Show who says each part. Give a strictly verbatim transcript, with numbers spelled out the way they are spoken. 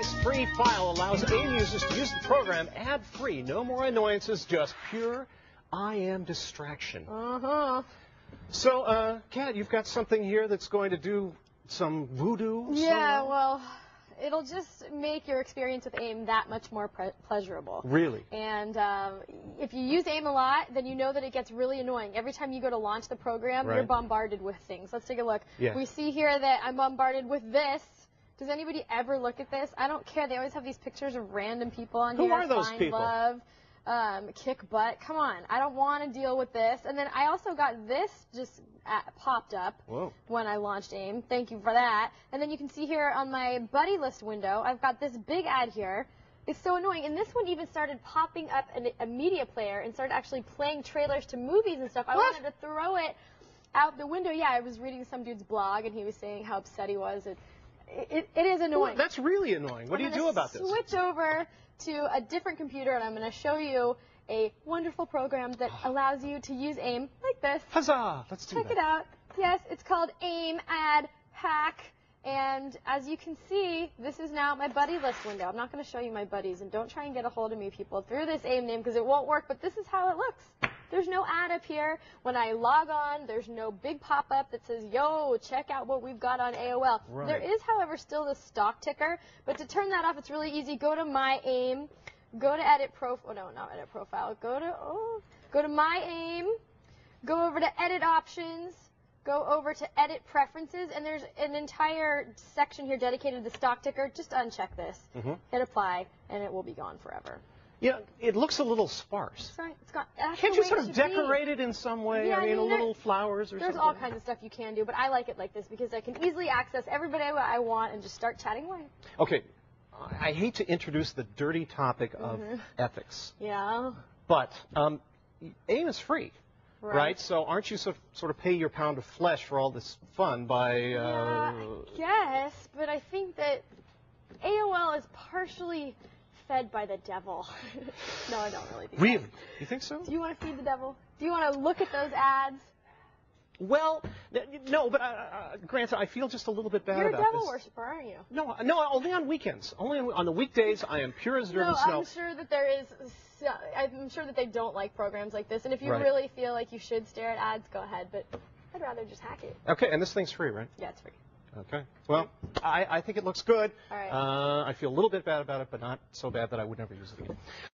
Speaker 1: This free file allows AIM users to use the program ad-free. No more annoyances, just pure I am distraction.
Speaker 2: Uh-huh.
Speaker 1: So, uh, Kat, you've got something here that's going to do some voodoo?
Speaker 2: Yeah,
Speaker 1: somehow?
Speaker 2: well, it'll just make your experience with AIM that much more pleasurable.
Speaker 1: Really?
Speaker 2: And um, if you use AIM a lot, then you know that it gets really annoying. Every time you go to launch the program,
Speaker 1: Right.
Speaker 2: you're bombarded with things. Let's take a look.
Speaker 1: Yeah.
Speaker 2: We see here that I'm bombarded with this. Does anybody ever look at this? I don't care. They always have these pictures of random people on
Speaker 1: Who
Speaker 2: here.
Speaker 1: are those
Speaker 2: Find
Speaker 1: people?
Speaker 2: Love, um, kick butt. Come on. I don't want to deal with this. And then I also got this just uh, popped up
Speaker 1: Whoa.
Speaker 2: when I launched AIM. Thank you for that. And then you can see here on my buddy list window, I've got this big ad here. It's so annoying. And this one even started popping up in a media player and started actually playing trailers to movies and stuff. I
Speaker 1: What?
Speaker 2: wanted to throw it out the window. Yeah, I was reading some dude's blog, and he was saying how upset he was. It, it, it is annoying.
Speaker 1: Well, that's really annoying. What do you do about this?
Speaker 2: Switch over to a different computer, and I'm going to show you a wonderful program that allows you to use AIM like this.
Speaker 1: Huzzah! Let's do
Speaker 2: Check
Speaker 1: that.
Speaker 2: it out. Yes, it's called AIM Ad Hack. And as you can see, this is now my buddy list window. I'm not going to show you my buddies, and don't try and get a hold of me, people, through this AIM name because it won't work, but this is how it looks. There's no ad up here. When I log on, there's no big pop-up that says, yo, check out what we've got on A O L.
Speaker 1: Right.
Speaker 2: There is, however, still the stock ticker, but to turn that off, it's really easy. Go to My AIM, go to Edit Profile, oh, no, not Edit Profile, go to, oh, go to My AIM, go over to Edit Options, go over to Edit Preferences, and there's an entire section here dedicated to the stock ticker. Just uncheck this,
Speaker 1: Mm-hmm.
Speaker 2: hit Apply, and it will be gone forever.
Speaker 1: Yeah, it looks a little sparse.
Speaker 2: Sorry, it's gone. That's
Speaker 1: Can't
Speaker 2: the
Speaker 1: you
Speaker 2: way
Speaker 1: sort
Speaker 2: it
Speaker 1: of
Speaker 2: should be.
Speaker 1: decorate it in some way?
Speaker 2: Yeah,
Speaker 1: I
Speaker 2: I
Speaker 1: mean,
Speaker 2: mean,
Speaker 1: a
Speaker 2: there-
Speaker 1: little flowers or
Speaker 2: There's
Speaker 1: something?
Speaker 2: all kinds of stuff you can do, but I like it like this because I can easily access everybody I want and just start chatting away.
Speaker 1: Okay, I hate to introduce the dirty topic of
Speaker 2: Mm-hmm.
Speaker 1: ethics,
Speaker 2: Yeah.
Speaker 1: but um, AIM is free, right.
Speaker 2: Right.
Speaker 1: So aren't you sort of, sort of pay your pound of flesh for all this fun by...
Speaker 2: Yeah,
Speaker 1: Uh,
Speaker 2: I guess, but I think that A O L is partially fed by the devil. No, I don't really think
Speaker 1: really?
Speaker 2: that.
Speaker 1: You think so?
Speaker 2: Do you want to feed the devil? Do you want to look at those ads?
Speaker 1: Well, th- no, but uh, uh, Grant, I feel just a little bit bad
Speaker 2: You're a
Speaker 1: about
Speaker 2: devil
Speaker 1: this.
Speaker 2: worshiper, aren't you?
Speaker 1: No, no, only on weekends. Only on, on the weekdays, I am pure as dirt
Speaker 2: No,
Speaker 1: and snow.
Speaker 2: I'm sure that there is. So, I'm sure that they don't like programs like this. And if you
Speaker 1: Right.
Speaker 2: really feel like you should stare at ads, go ahead. But I'd rather just hack it.
Speaker 1: Okay, and this thing's free, right?
Speaker 2: Yeah, it's free.
Speaker 1: Okay. Well, I, I think it looks good.
Speaker 2: All right.
Speaker 1: Uh, I feel a little bit bad about it, but not so bad that I would never use it again.